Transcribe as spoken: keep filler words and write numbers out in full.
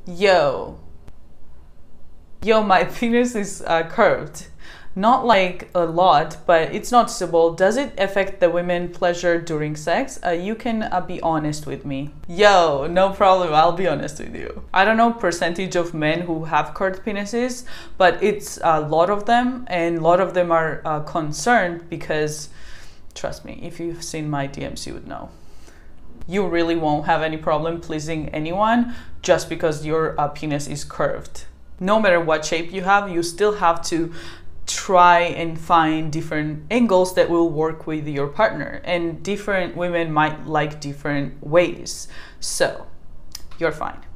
Yo, yo, my penis is uh, curved. Not like a lot, but it's noticeable. Does it affect the women pleasure during sex? Uh, you can uh, be honest with me. Yo, no problem. I'll be honest with you. I don't know percentage of men who have curved penises, but it's a lot of them, and a lot of them are uh, concerned because, trust me, if you've seen my D Ms, you would know. You really won't have any problem pleasing anyone just because your uh, penis is curved. No matter what shape you have, you still have to try and find different angles that will work with your partner, and different women might like different ways, so you're fine.